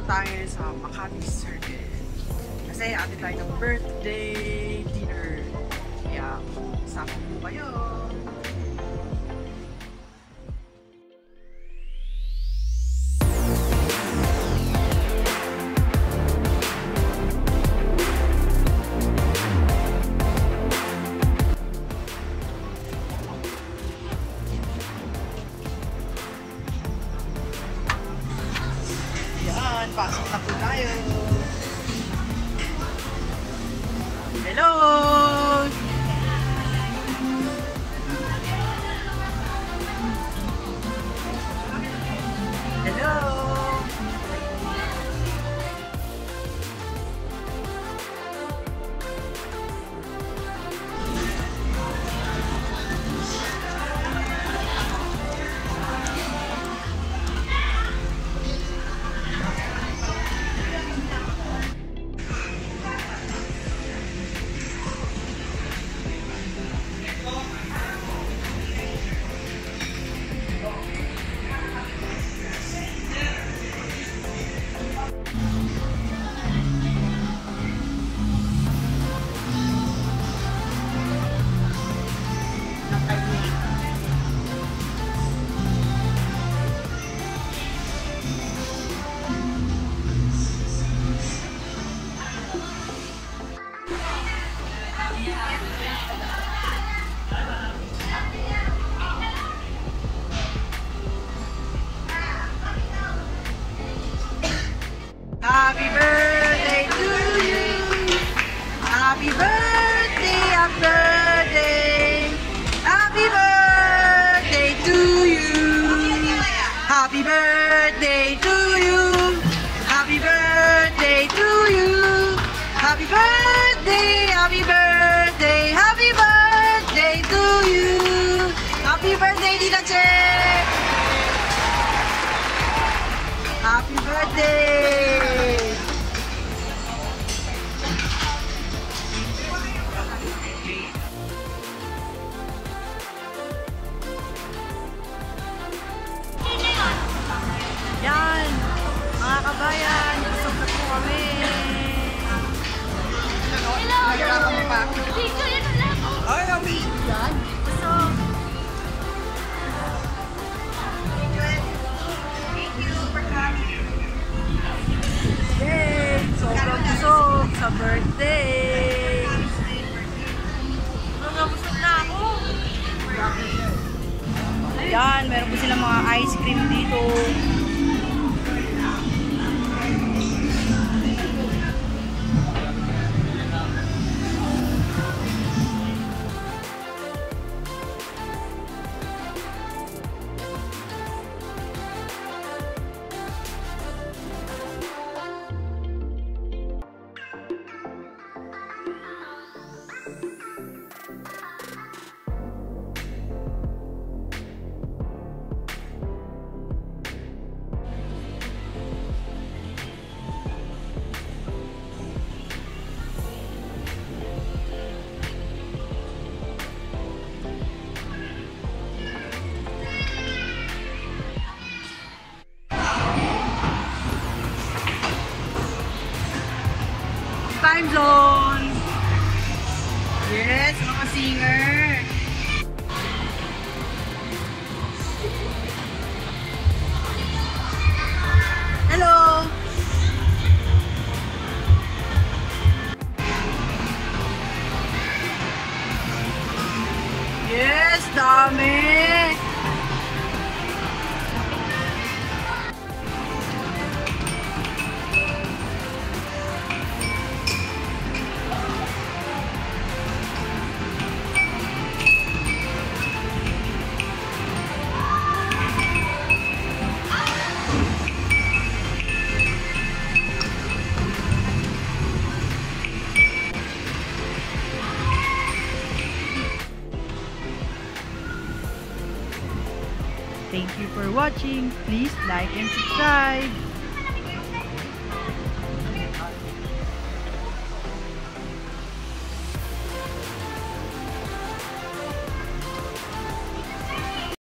tayo sa Makati Circuit. Kasi ate tayo ng birthday dinner. Kaya, sama po kayo. Pasok na po tayo. Hello! Hello! Happy birthday to you. Happy birthday, happy birthday. Happy birthday to you. Happy birthday to you. Happy birthday to you. Happy birthday, happy birthday, happy birthday to you. Happy birthday, Tita Che. Happy birthday. Yan, mga kabayan, busog na po kami. Hello! Nagkakam mo pa? Dito, ito lang. Ay, kami. Yan, busog. Thank you for coming. Yay! Sobrang busog sa birthday. Busog na ako. Yan, meron po silang mga ice cream dito. Time zone. Yes, mga singer. Hello. Yes, dami. Thank you for watching. Please like and subscribe.